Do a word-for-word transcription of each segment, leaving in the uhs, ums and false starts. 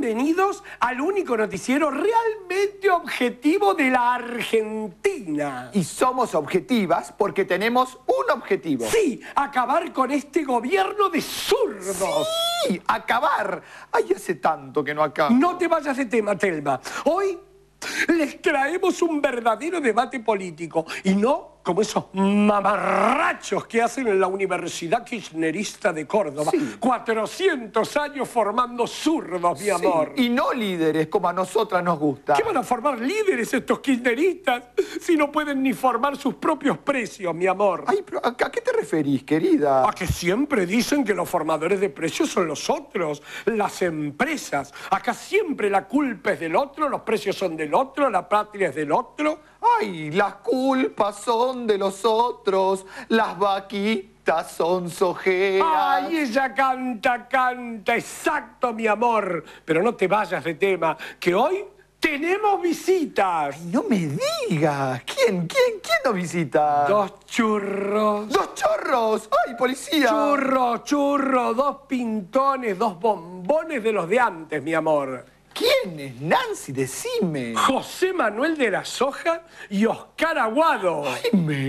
Bienvenidos al único noticiero realmente objetivo de la Argentina. Y somos objetivas porque tenemos un objetivo. Sí, acabar con este gobierno de zurdos. ¡Sí! ¡Acabar! Ay, hace tanto que no acabo. No te vayas de tema, Telma. Hoy les traemos un verdadero debate político y no como esos mamarrachos que hacen en la Universidad Kirchnerista de Córdoba. Sí. cuatrocientos años formando zurdos, mi amor. Sí, y no líderes como a nosotras nos gusta. ¿Qué van a formar líderes estos kirchneristas si no pueden ni formar sus propios precios, mi amor? Ay, pero ¿a qué te referís, querida? A que siempre dicen que los formadores de precios son los otros, las empresas. Acá siempre la culpa es del otro, los precios son del otro, la patria es del otro. Ay, las culpas son de los otros, las vaquitas son sojeras. Ay, ella canta, canta, exacto, mi amor. Pero no te vayas de tema, que hoy tenemos visitas. Ay, no me digas. ¿Quién, quién, quién nos visita? Dos churros. ¡Dos chorros! ¡Ay, policía! Churro, churro, dos pintones, dos bombones de los de antes, mi amor. ¿Quién es Nancy? Decime. José Manuel de la Soja y Oscar Aguado. Ay, me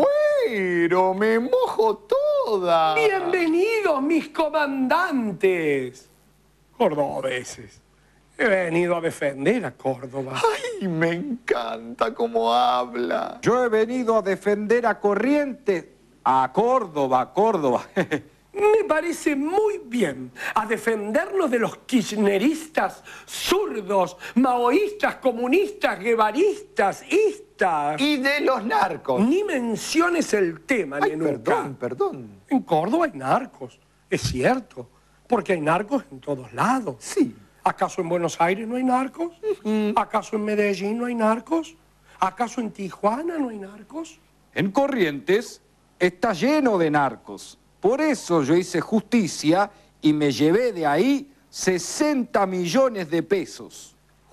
muero, me mojo toda. Bienvenidos, mis comandantes. Cordobeses. He venido a defender a Córdoba. Ay, me encanta cómo habla. Yo he venido a defender a Corrientes, a Córdoba, a Córdoba. Me parece muy bien a defendernos de los kirchneristas, zurdos, maoístas, comunistas, guevaristas, istas. Y de los narcos. Ni menciones el tema, Ay, Nenuca. perdón, perdón. En Córdoba hay narcos, es cierto, porque hay narcos en todos lados. Sí. ¿Acaso en Buenos Aires no hay narcos? ¿Acaso en Medellín no hay narcos? ¿Acaso en Tijuana no hay narcos? En Corrientes está lleno de narcos. Por eso yo hice justicia y me llevé de ahí sesenta millones de pesos.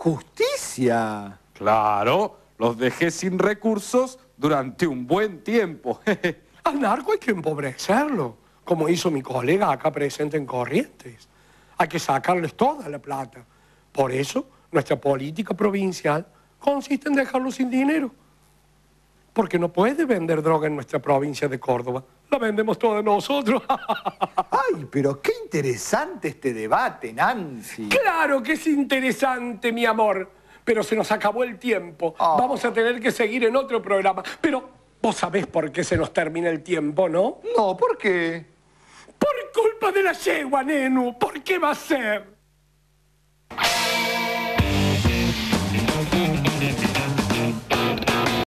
¿Justicia? Claro, los dejé sin recursos durante un buen tiempo. Al narco hay que empobrecerlo, como hizo mi colega acá presente en Corrientes. Hay que sacarles toda la plata. Por eso, nuestra política provincial consiste en dejarlo sin dinero. Porque no puede vender droga en nuestra provincia de Córdoba. La vendemos toda nosotros. Ay, pero qué interesante este debate, Nancy. Claro que es interesante, mi amor. Pero se nos acabó el tiempo. Oh. Vamos a tener que seguir en otro programa. Pero vos sabés por qué se nos termina el tiempo, ¿no? No, ¿por qué? Por culpa de la yegua, Nenu. ¿Por qué va a ser?